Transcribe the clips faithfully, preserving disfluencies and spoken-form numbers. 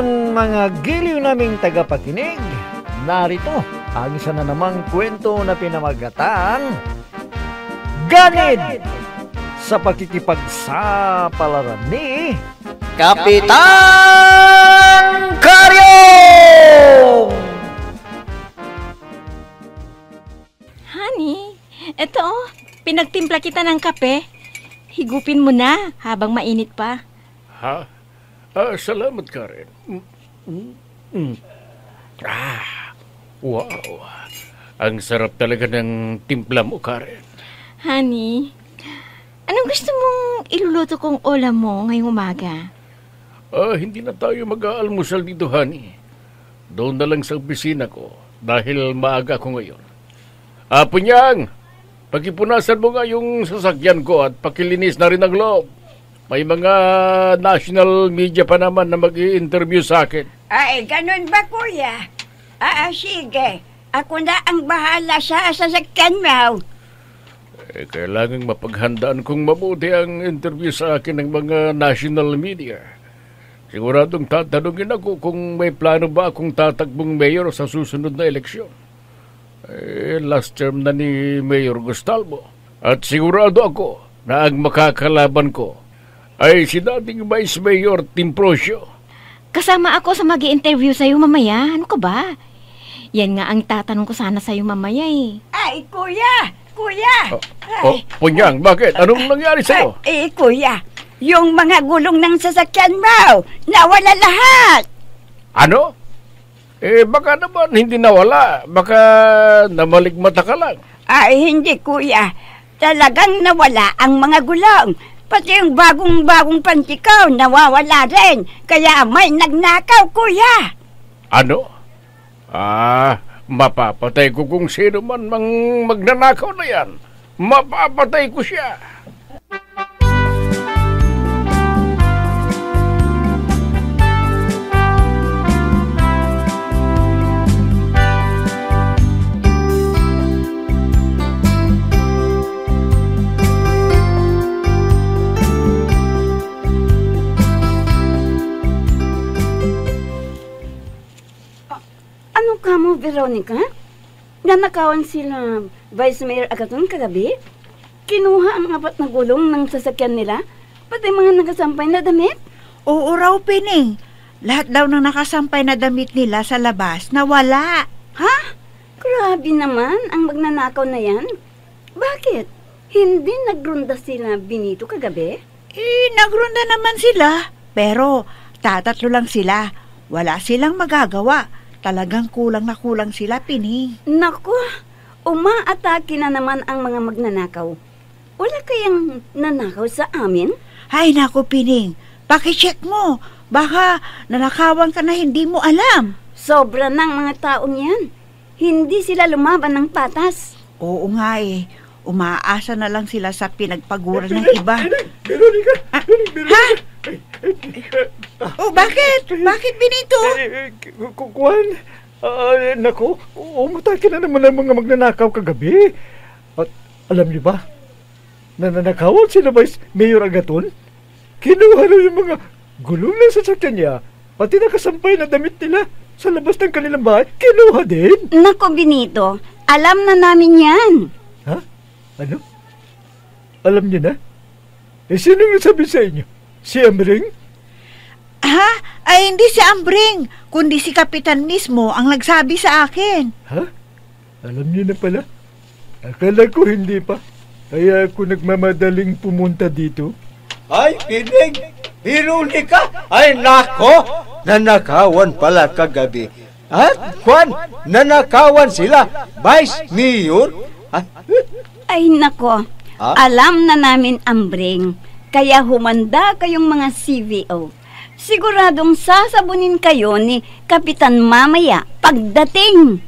hapon mga giliw naming tagapakinig. Narito ang isa na namang kwento na pinamagatang Ganid sa pakikipagsapalaran ni Kapitan Karyong! Honey, eto, pinagtimpla kita ng kape. Higupin mo na habang mainit pa. Ha? Ah, salamat, Karen. Mm, mm, mm. Ah, wow. Ang sarap talaga ng timpla mo, Karen. Honey, anong gusto mong iluluto kong ulam mo ngayong umaga? Ah, hindi na tayo mag-aalmusal dito, honey. Doon na lang sa opisina ko dahil maaga ko ngayon. Ah, Punyang, pakipunasan mo nga yung sasakyan ko at pakilinis na rin ang loob. May mga national media pa naman na mag-i-interview sa akin. Ay, ganun ba, kuya? Ah, sige. Ako na ang bahala sa sasakyan mo. Eh, kailangang mapaghandaan kong mabuti ang interview sa akin ng mga national media. Siguradong tatanungin ako kung may plano ba akong tatakbong mayor sa susunod na eleksyon. Eh, last term na ni Mayor Gustalvo. At sigurado ako na ang makakalaban ko ay si dating Vice Mayor Timprosio. Kasama ako sa mag-i-interview sa'yo mamaya. Ano ka ba? Yan nga ang tatanong ko sana sa'yo mamaya eh. Ay, kuya! Kuya! Oh, oh Punyang, bakit? Anong nangyari sa'yo? Ay, eh, kuya, yung mga gulong ng sasakyan mo, nawala lahat! Ano? Eh, baka naman hindi nawala. Baka namaligmata ka lang. Ay, hindi, kuya. Talagang nawala ang mga gulong. Pati yung bagong-bagong pantikaw, nawawala rin. Kaya may nagnakaw, kuya. Ano? Ah, mapapatay ko kung sino man mang magnanakaw na yan. Mapapatay ko siya. Ano ka mo, Veronica? Nanakawan sila Vice Mayor Agaton kagabi? Kinuha ang apat na gulong ng sasakyan nila? Pati mga nakasampay na damit? Oo raw, Pining. Lahat daw ng nakasampay na damit nila sa labas nawala. Ha? Grabe naman ang magnanakaw na yan. Bakit? Hindi nagrunda sila Benito kagabi? Eh, nagrunda naman sila. Pero tatatlo lang sila. Wala silang magagawa. Talagang kulang na kulang sila, Pining. Naku, umaatake na naman ang mga magnanakaw. Wala kayang nanakaw sa amin? Ay, naku, Pining. Pakicheck mo. Baka nanakawan ka na hindi mo alam. Sobra ng mga taong yan. Hindi sila lumaban ng patas. Oo nga eh. Umaasa na lang sila sa pinagpaguran ng iba. Veronica! Ah, ha? Oh, bakit? Bakit, Benito? Kukuan, uh, naku, umatake na naman ang mga magnanakaw kagabi. At alam niyo ba, nananakawan sila Vice Mayor Agaton? Kinuha raw yung mga gulong na sasakyan niya, pati nakasampay na damit nila sa labas ng kanilang bahay, kinuha din. Naku, Benito, alam na namin yan. Ha? Ano? Alam niyo na? Eh, sino nagsabi sa inyo? Si Amring? Ha? Ay, hindi si Ambring, kundi si Kapitan mismo ang nagsabi sa akin. Ha? Alam niyo na pala. Akala ko hindi pa. Kaya ako nagmamadaling pumunta dito. Ay, Pining! Veronica! Ay, nako! Nanakawan pala kagabi. At, Juan, nanakawan sila. Vice Mayor? Ay, Ay, nako, ha? alam na namin, Ambring. Kaya humanda kayong mga C V O. Siguradong sasabunin kayo ni Kapitan mamaya pagdating.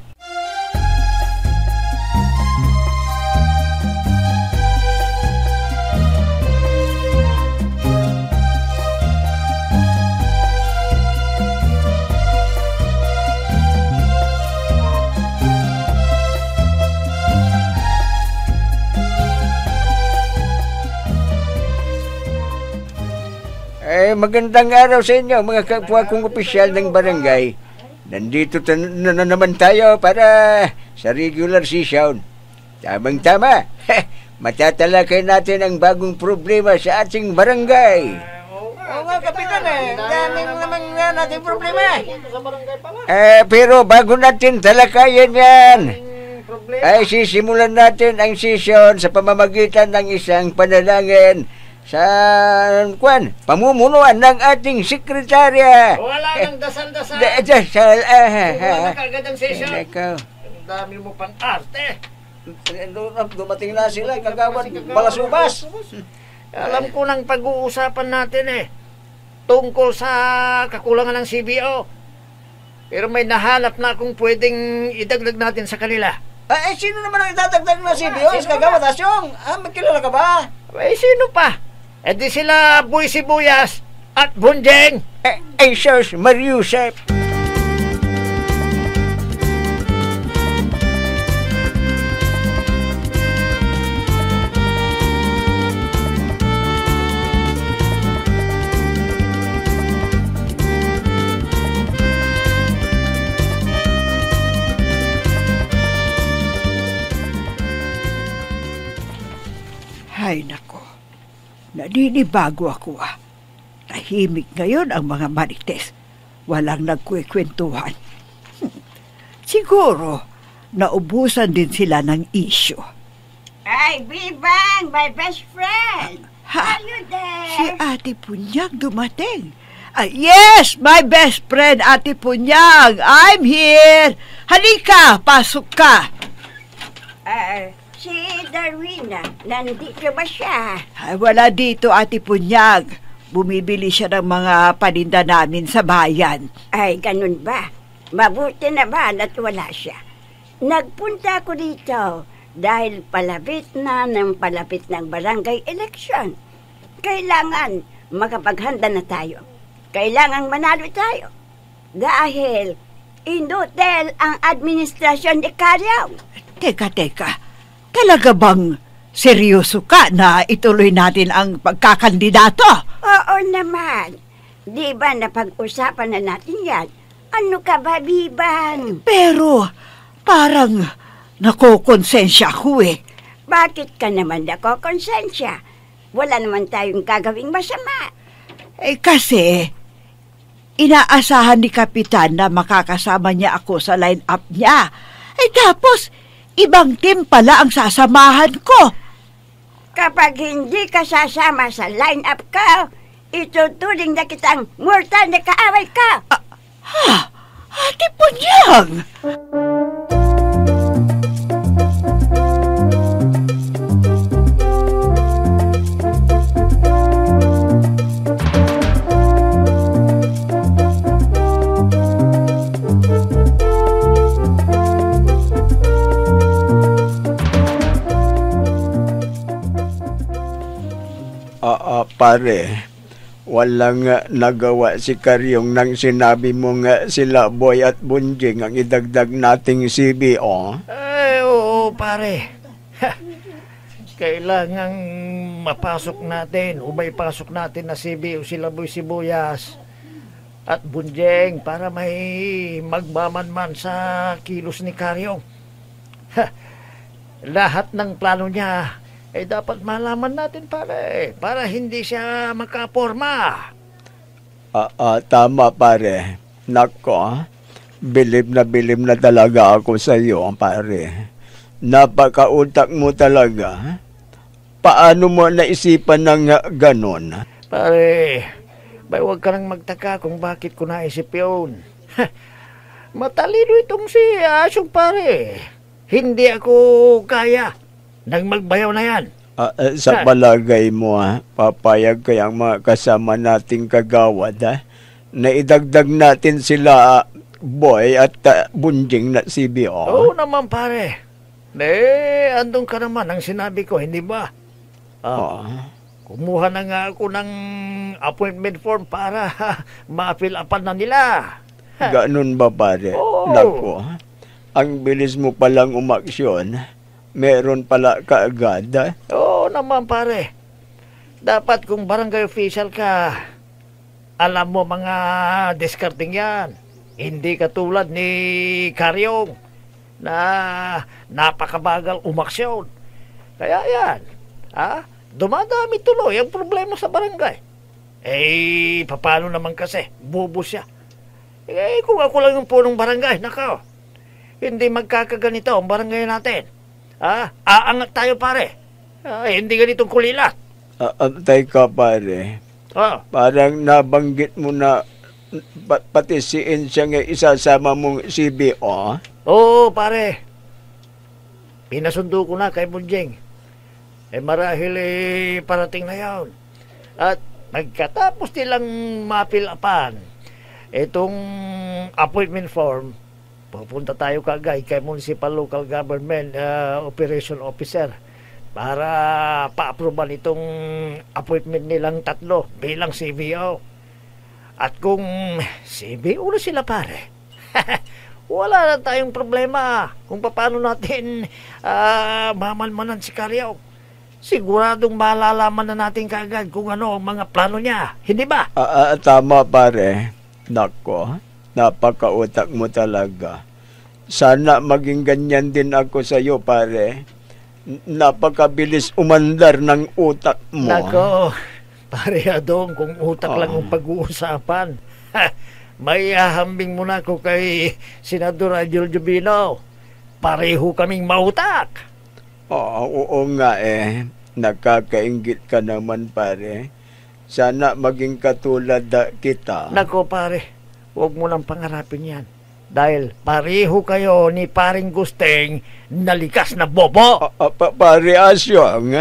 Eh, magandang araw sa inyo, mga kapwa kong opisyal ng barangay. Nandito ta- na, na naman tayo para sa regular session. Tamang-tama. Matatalakay natin ang bagong problema sa ating barangay. Oo nga, Kapitan eh. Daming naman na nating problema. Eh, pero bago natin talakayan yan, ay sisimulan natin ang session sa pamamagitan ng isang panalangin sa kwan, pamumunuan ng ating sekretarya. Wala nang dasal-dasal. Da- Dasal. ah, ah, Wala ah. na kagad ang session. Ikaw. Ang dami mo pang arte. Dumating na sila, kagawad balasubas. Alam ko nang pag-uusapan natin eh. Tungkol sa kakulangan ng C B O. Pero may nahanap na kung pwedeng idagdag natin sa kanila. Ay, eh, sino naman ang itatagdag na si Bios? Kagawad Asyong. Ah, magkilala ka ba? Eh, sino pa? Eh di sila Boy Sibuyas at Bunjeng. Eh, ay, Sos Mariusep. Ay, nako. Naninibago ako ah. Tahimik ngayon ang mga marites. Walang nagkwekwentuhan. Hmm. Siguro, naubusan din sila ng isyo. Ay, Bibang, my best friend. Ha? Are you there? Si Ate Punyag dumating. Ah, yes, my best friend, Ate Punyag. I'm here. Halika, pasok ka. Ah, si Darwina, nandito ba siya? Ay, wala dito, Ate Punyag. Bumibili siya ng mga paninda namin sa bayan. Ay, ganun ba? Mabuti naman at wala siya. Nagpunta ako dito dahil palapit na ng palapit ng barangay election. Kailangan makapaghanda na tayo. Kailangan manalo tayo. Dahil inutil ang administrasyon ni Karyaw. Teka, teka. Talaga bang seryoso ka na ituloy natin ang pagkakandidato? Oo naman. Di ba napag-usapan na natin yan? Ano ka ba, Bibang? Pero parang nakokonsensya ko eh. Bakit ka naman nakokonsensya? Wala naman tayong gagawing masama. Eh kasi, inaasahan ni Kapitan na makakasama niya ako sa line-up niya. Eh tapos, ibang team pala ang sasamahan ko. Kapag hindi ka sasama sa line-up ko, ituturing na kitang mortal na kaaway ka. Ha? Ate Punyag! Ah, ah, pare, walang uh, nagawa si Karyong nang sinabi mo nga sila Boy at Bunjing ang idagdag nating C B O. Ay, oo, pare. Kailangang mapasok natin o may pasok natin na C B o sila Boy Sibuyas at Bunjeng para may magmamanman sa kilos ni Karyong. Lahat ng plano niya eh dapat malaman natin, pare, para hindi siya makaporma. Ah, ah, tama, pare. Nako, bilib na bilib na talaga ako sa iyo, pare. Napakautak mo talaga. Paano mo naisipan ng ganon? Pare, bay huwag ka nang magtaka kung bakit ko naisip yun. Matalino itong si Asyong, pare. Hindi ako kaya nang magbayaw na yan. Uh, uh, sa palagay mo, ha? Papayag kayang mga kasama nating kagawad, ha? Na idagdag natin sila uh, Boy at uh, Bunjing na C B O. Oo naman, pare. Eh, andun ka naman ang sinabi ko, hindi ba? Ah, Oh. Kumuha na nga ako ng appointment form para ma-fill upan na nila. Ganun ba, pare? Oo. Nako, ang bilis mo palang umaksyon. Meron pala kaagad, ha? Oo naman, pare. Dapat kung barangay official ka, alam mo mga discarding yan. Hindi katulad ni Karyong na napakabagal umaksyon. Kaya yan, ha? Dumadami tuloy ang problema sa barangay. Eh, paano naman kasi? Bobo siya. Eh, kung ako lang yung punong barangay, nako, hindi magkakaganito ang barangay natin. Ha? Aangat tayo, pare. Ah, hindi ganitong kulilat. Ah, antay ka, pare. Oh. Parang nabanggit mo na pa- pati si Insya nga isasama mong C B O. Oo, pare. Pinasundo ko na kay Bunjing. Eh marahil eh parating na yun. At pagkatapos nilang mapilapan itong appointment form, pupunta tayo kagad kay Municipal Local Government uh, Operation Officer para pa-aproban itong appointment nilang tatlo bilang C B O. At kung C B O na sila, pare, wala na tayong problema kung paano natin uh, mamalmanan si Karyong. Siguradong malalaman na natin kaagad kung ano ang mga plano niya. Hindi ba? Ah, ah, tama, pare. Nako, napakautak mo talaga. Sana maging ganyan din ako sa iyo, pare. N- Napakabilis umandar ng utak mo. Nako, pare Adong, kung utak Oh. lang ang pag-uusapan. May ahambing mo na ako kay Senador Adil Jubilo. Pareho kaming mautak. Oo, oo nga eh. Nakakaingit ka naman, pare. Sana maging katulad da kita. Nako pare, huwag mo lang pangarapin yan. Dahil pareho kayo ni paring Gusteng na likas na bobo. Ah, ah, pa- pare Asyong.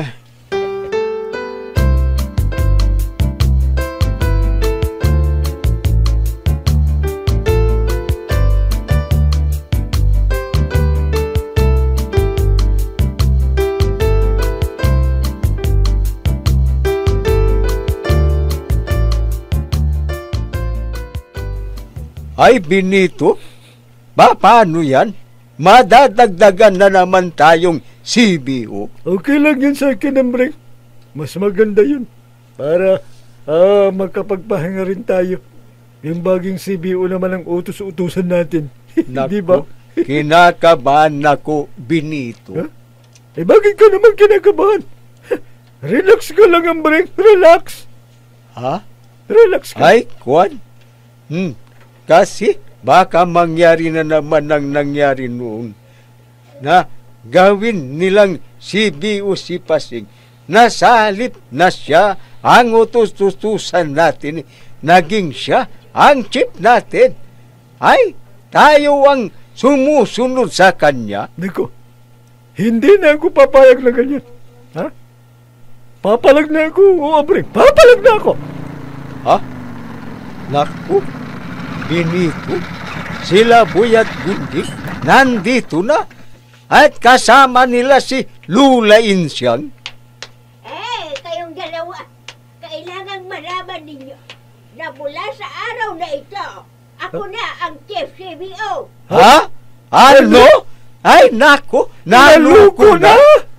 Ay, Benito, ba, paano yan? Madadagdagan na naman tayong C B O. Okay lang yun sa akin, Ambreng. Mas maganda yun. Para ah, magkapagpahinga rin tayo. Yung baging C B O naman ang utos-utusan natin. Di ba? Naku, kinakabahan ako, Benito. Huh? Eh, bakit ka naman kinakabahan? Relax ka lang, Ambreng. Relax. Ha? Relax ka. Ay, Kwan? Hmm, kasi baka mangyari na naman ang nangyari noon na gawin nilang C B O si Pasing. Nasalip na siya ang utos-utusan natin. Naging siya ang chief natin. Ay, tayo ang sumusunod sa kanya. Niko, hindi na ako papayag na ganyan. Ha? Papalag na ako, o Ambreng. Papalag na ako. Ha? Naku, Benito, sila Boy at Gundi nandito na at kasama nila si Lula Insyang. Eh, kayong dalawa, kailangang malaman ninyo na mula sa araw na ito, ako na ang Chief C B O. Ha? Ano? Ay, naku, naluko na!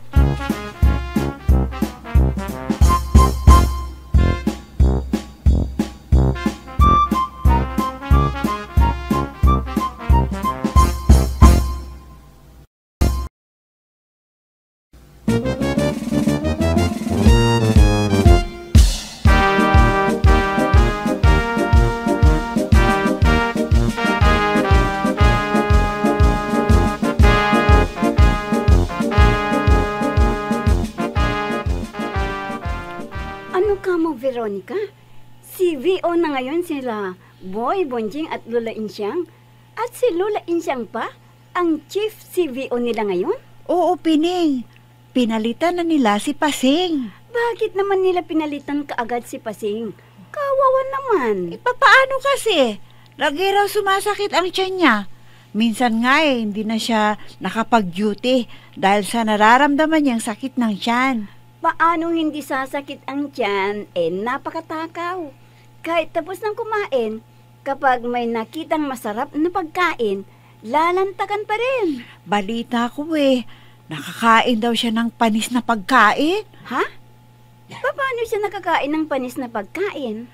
Ano ka mo, Veronica? C V O na ngayon sila Boy Bonjing at Lula Insyang. At si Lula Insyang pa, ang Chief C V O nila ngayon? Oo, Pining. Pinalitan na nila si Pasing. Bakit naman nila pinalitan kaagad si Pasing? Kawawa naman. E, papaano kasi? Lagi raw sumasakit ang tiyan niya. Minsan nga eh, hindi na siya nakapag-duty dahil sa nararamdaman niyang sakit ng tiyan. Paano hindi sasakit ang tiyan? Eh, napakatakaw. Kahit tapos ng kumain, kapag may nakitang masarap na pagkain, lalantakan pa rin. Balita ko eh, nakakain daw siya ng panis na pagkain. Ha? Paano siya nakakain ng panis na pagkain?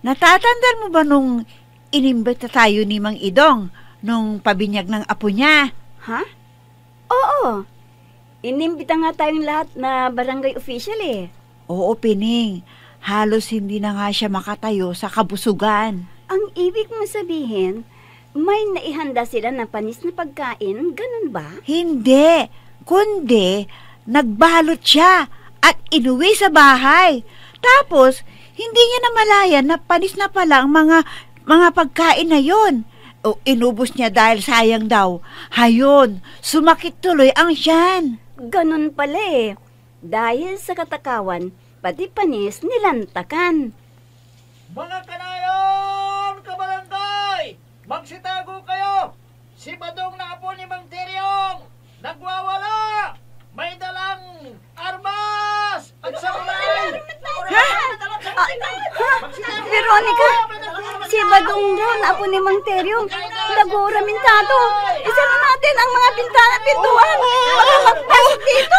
natatandaan mo ba nung inimbita tayo ni Mang Idong nung pabinyag ng apo niya? Ha? Oo. Inimbita nga tayong lahat na barangay official eh. Oo, Pining. Halos hindi na nga siya makatayo sa kabusugan. Ang ibig mo sabihin, may naihanda sila na panis na pagkain, ganun ba? Hindi. Kundi, nagbalot siya at inuwi sa bahay. Tapos, hindi niya namalayan na panis na pala ang mga, mga pagkain na yon. O inubos niya dahil sayang daw. Hayon, sumakit tuloy ang tiyan. Ganun pala eh. Dahil sa katakawan, pati panis nilantakan. Mga kanayon, kabarangay! Magsitago kayo! Si Badong na apo ni Mang Tiryong nagwawala! May dalang armas! At samurai! Ha? Ah, ha? Veronica, si Badong daw na apo ni Mang Teryong naguramentado. Isa na natin ang mga bintana pintuan. Baka magpasok dito.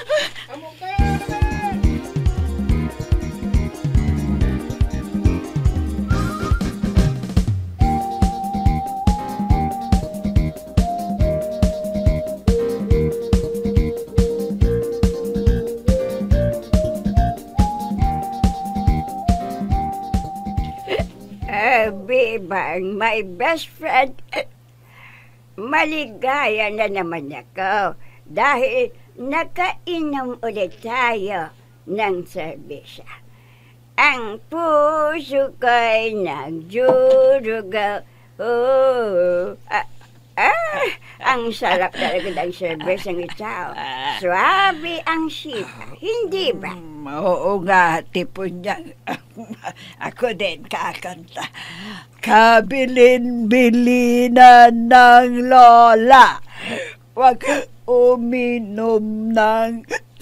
Bibang, my best friend, maligaya na naman ako dahil nakainom ulit tayo ng serbisya. Ang puso ko'y nagdurugo. Oh, ah, ah, ang sarap talaga ng serbisyang ito. Swabe ang sip, hindi ba? Oo nga, tipon niya. Ako din kakanta. Kabilin-bilinan ng lola. Huwag uminom ng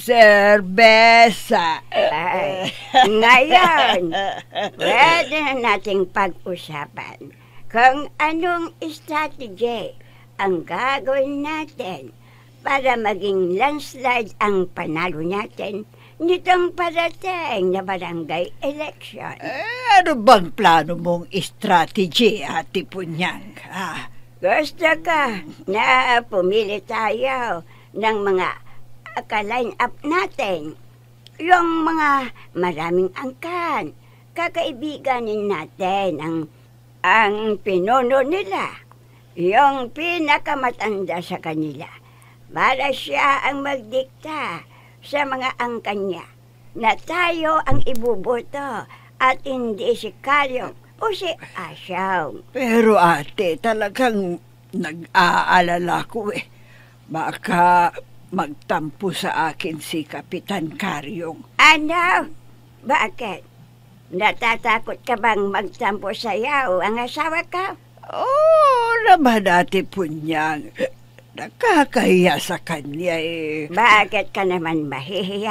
serbesa. Ay, ngayon, pwede na nating pag-usapan kung anong strategy ang gagawin natin para maging landslide ang panalo natin nitong parating na barangay election. Eh, ano bang plano mong strategy, Ate Punyang? Ah, Gusto ka na pumili tayo ng mga ka-line up natin. Yung mga maraming angkan, kakaibiganin natin ang, ang pinuno nila. Yung pinakamatanda sa kanila. Para siya ang magdikta sa mga angkan niya na tayo ang ibuboto at hindi si Karyong o si Asyong. pero ate, talagang nag-aalala ko eh. Baka magtampo sa akin si Kapitan Karyong. Ano? Bakit? Natatakot ka bang magtampo sa'yo ang asawa ka? Oo naman, Ate Punyang. Nakakahiya sa kanya eh. Bakit ka naman mahihiya?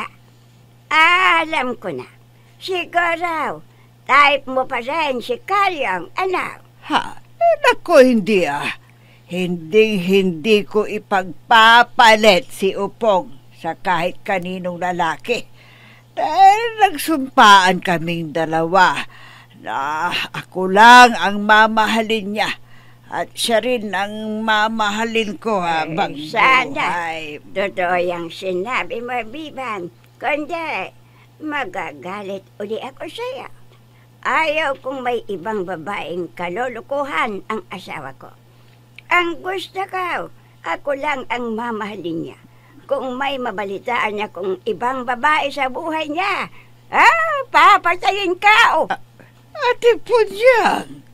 Alam ko na. Siguro, type mo pa rin si Karyong, ano? Ha? Eh, naku, hindi ah. Hindi, hindi ko ipagpapalit si Upong sa kahit kaninong lalaki. Dahil nagsumpaan kaming dalawa na ako lang ang mamahalin niya. At siya rin ang mamahalin ko habang Ay, sana. buhay. Totoo yung sinabi mo, Bibang. Kundi, magagalit uli ako sa'yo. Ayaw kong may ibang babaeng kalulukuhan ang asawa ko. Ang gusto ko, ako lang ang mamahalin niya. Kung may mabalitaan niya kung ibang babae sa buhay niya, ah, papatayin ka! Oh. Ate Punyang!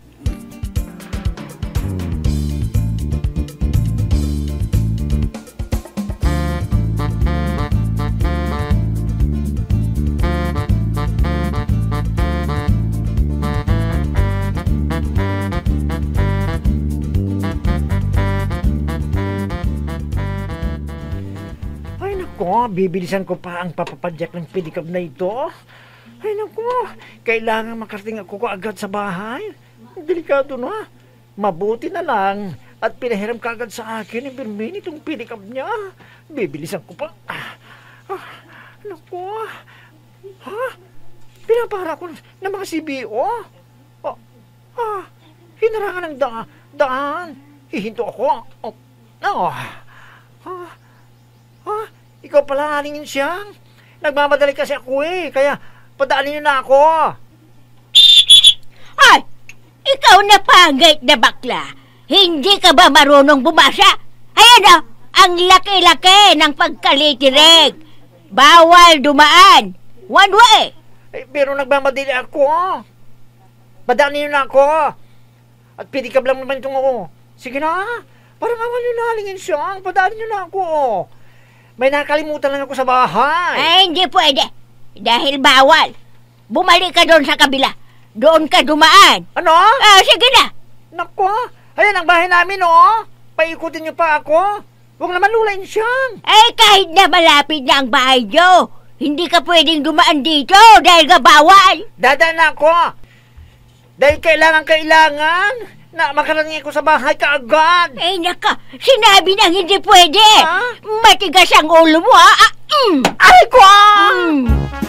Ko, bibilisan ko pa ang papapadyak ng pedicab na ito. Ay naku, kailangan makarating ako agad sa bahay. Delikado na. Mabuti na lang at pinahiram ka agad sa akin ni Bermin itong pedicab niya. Bibilisan ko pa. Ah, ah, naku. Ha? Pinapara ko ng mga C B O? Ah, hinarangan ng da daan. Hihinto ako. Oh, oh. Ah, ah, ikaw pala alingin siyang. Nagmamadali kasi ako eh, kaya padaanin niyo na ako. Ay! Ikaw na pangit na bakla. Hindi ka ba marunong bumasa? Ayan o, ang laki-laki ng pagkalitirig. Bawal dumaan. One way. Eh, pero nagmamadali ako. Padaanin niyo na ako. At pidikab lang naman itong ako. Sige na, parang awan niyo na alingin siyang. Padaanin niyo na ako. May nakalimutan lang ako sa bahay. Ay, hindi pwede. Dahil bawal. Bumalik ka doon sa kabila. Doon ka dumaan. Ano? Ah, sige na. Nako, ayan ang bahay namin, oh. Paikutin niyo pa ako. Huwag naman lulayin siyang. Eh, kahit na malapit na ang bahay niyo, hindi ka pwedeng dumaan dito dahil ka bawal. Dadaan na ako. Dahil kailangan-kailangan na makarating ako sa bahay kaagad. Eh, naka, sinabi nang hindi pwede. Ha? Matigas ang ulo mo, ha? Ah, mm. Ay ko! Mm.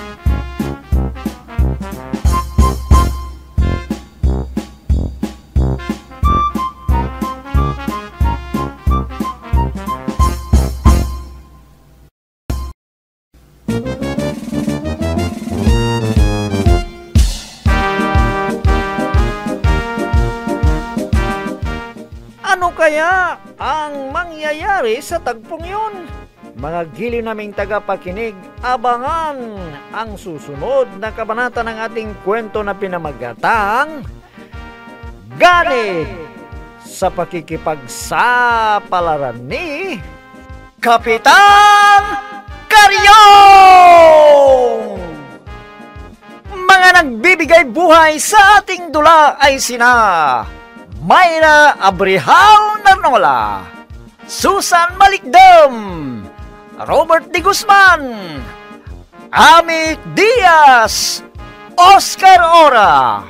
Ano kaya ang mangyayari sa tagpong yun? Mga giliw naming tagapakinig, abangan ang susunod na kabanata ng ating kwento na pinamagatang Ganit sa pakikipagsapalaran ni Kapitan Karyong! Mga nagbibigay buhay sa ating dula ay sina Mayra Abrihal Narnola, Susan Malikdam, Robert De Guzman, Amit Diaz, Oscar Ora,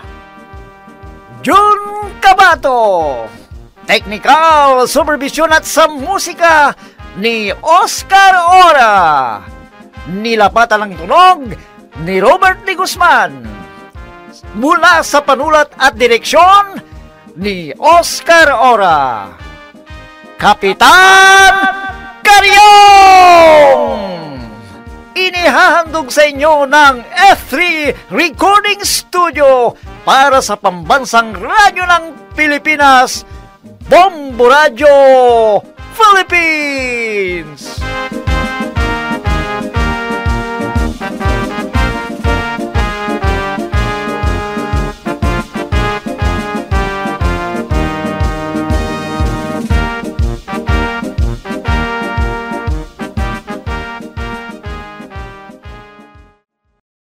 Jun Cabato, Technical Supervision at sa musika ni Oscar Ora, nilapatan ng tunog ni Robert De Guzman, mula sa panulat at direksyon ni Oscar Ora, Kapitan Karyong! Inihahandog sa inyo ng F three Recording Studio para sa pambansang radyo ng Pilipinas, Bombo Radio Philippines!